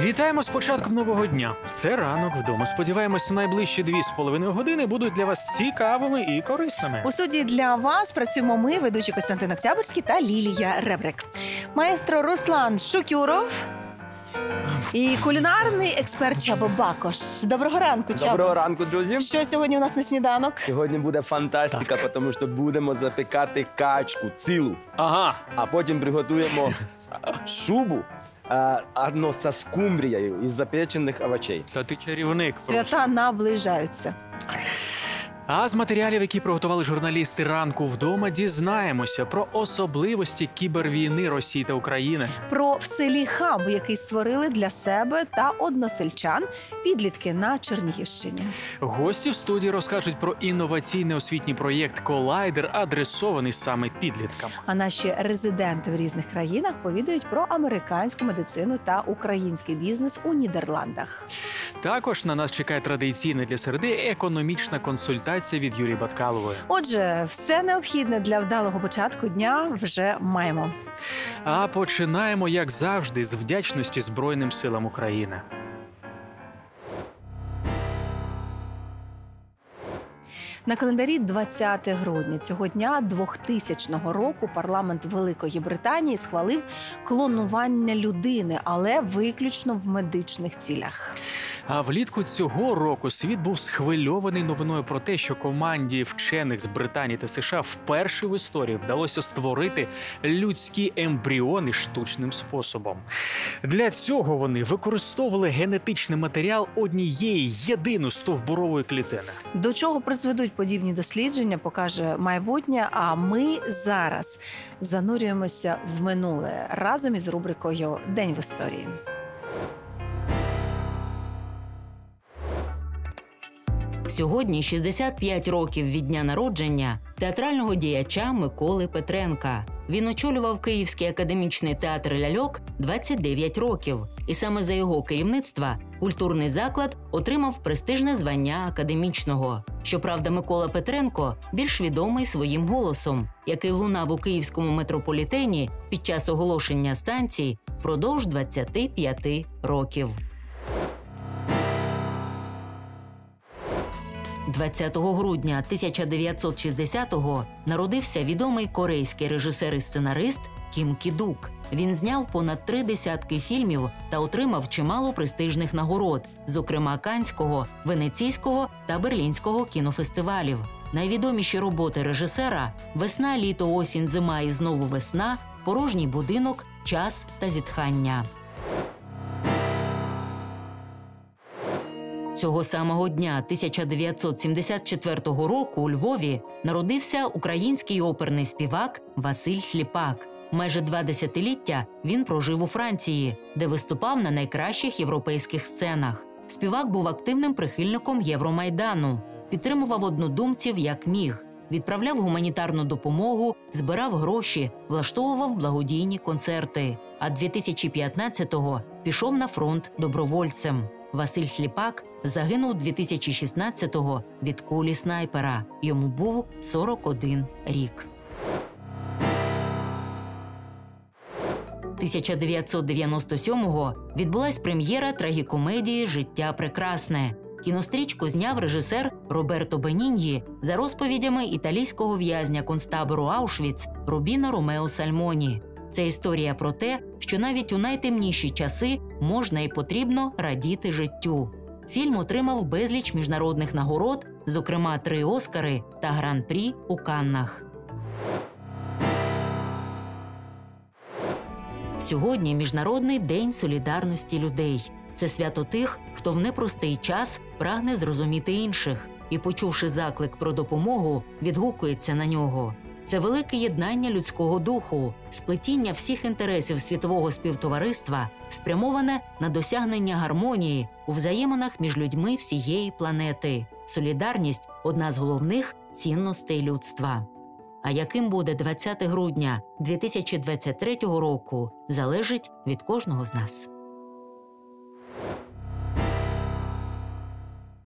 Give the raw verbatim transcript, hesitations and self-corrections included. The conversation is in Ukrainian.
Вітаємо з початком нового дня. Це ранок вдома. Сподіваємося, найближчі дві з половиною години будуть для вас цікавими і корисними. У суді для вас працюємо ми, ведучі Костянтин Октябрьський та Лілія Ребрик. Маестро Руслан Шукюров і кулінарний експерт Чабо Бакош. Доброго ранку, Чабо. Доброго ранку, друзі. Що сьогодні у нас на сніданок? Сьогодні буде фантастика, Так. тому що будемо запікати качку цілу, Ага. а потім приготуємо шубу одно зі скумбрією із запечених овочей. Та ти чарівник. Свята наближаються. А з матеріалів, які приготували журналісти ранку вдома, дізнаємося про особливості кібервійни Росії та України. Про в селі хаб, який створили для себе та односельчан підлітки на Чернігівщині. Гості в студії розкажуть про інноваційний освітній проєкт «Колайдер», адресований саме підліткам. А наші резиденти в різних країнах повідають про американську медицину та український бізнес у Нідерландах. Також на нас чекає традиційна для середи економічна консультація від Юлії Баткалової. Отже, все необхідне для вдалого початку дня вже маємо. А починаємо, як завжди, з вдячності Збройним силам України. На календарі двадцяте грудня цього дня двохтисячного року парламент Великої Британії схвалив клонування людини, але виключно в медичних цілях. А влітку цього року світ був схвильований новиною про те, що команді вчених з Британії та США вперше в історії вдалося створити людські ембріони штучним способом. Для цього вони використовували генетичний матеріал однієї єдиної стовбурової клітини. До чого призведуть подібні дослідження, покаже майбутнє, а ми зараз занурюємося в минуле разом із рубрикою «День в історії». Сьогодні шістдесят п'ять років від дня народження театрального діяча Миколи Петренка. Він очолював Київський академічний театр ляльок двадцять дев'ять років. І саме за його керівництва культурний заклад отримав престижне звання академічного. Щоправда, Микола Петренко більш відомий своїм голосом, який лунав у київському метрополітені під час оголошення станцій впродовж двадцяти п'яти років. двадцятого грудня тисяча дев'ятсот шістдесятого народився відомий корейський режисер і сценарист Кім Кі-дук. Він зняв понад три десятки фільмів та отримав чимало престижних нагород, зокрема Каннського, Венеційського та Берлінського кінофестивалів. Найвідоміші роботи режисера «Весна, літо, осінь, зима і знову весна», «Порожній будинок», «Час та зітхання». Цього самого дня тисяча дев'ятсот сімдесят четвертого року у Львові народився український оперний співак Василь Сліпак. Майже два десятиліття він прожив у Франції, де виступав на найкращих європейських сценах. Співак був активним прихильником Євромайдану, підтримував однодумців як міг, відправляв гуманітарну допомогу, збирав гроші, влаштовував благодійні концерти. А дві тисячі п'ятнадцятого пішов на фронт добровольцем. Василь Сліпак загинув дві тисячі шістнадцятого від кулі снайпера. Йому був сорок один рік. тисяча дев'ятсот дев'яносто сьомого відбулась прем'єра трагікомедії «Життя прекрасне». Кінострічку зняв режисер Роберто Беніньї за розповідями італійського в'язня концтабору Аушвіц Рубіно Ромео Сальмоні. Це історія про те, що навіть у найтемніші часи можна і потрібно радіти життю. Фільм отримав безліч міжнародних нагород, зокрема три Оскари та Гран-прі у Каннах. Сьогодні Міжнародний день солідарності людей. Це свято тих, хто в непростий час прагне зрозуміти інших і, почувши заклик про допомогу, відгукується на нього. Це велике єднання людського духу, сплетіння всіх інтересів світового співтовариства, спрямоване на досягнення гармонії у взаєминах між людьми всієї планети. Солідарність – одна з головних цінностей людства. А яким буде двадцяте грудня дві тисячі двадцять третього року, залежить від кожного з нас.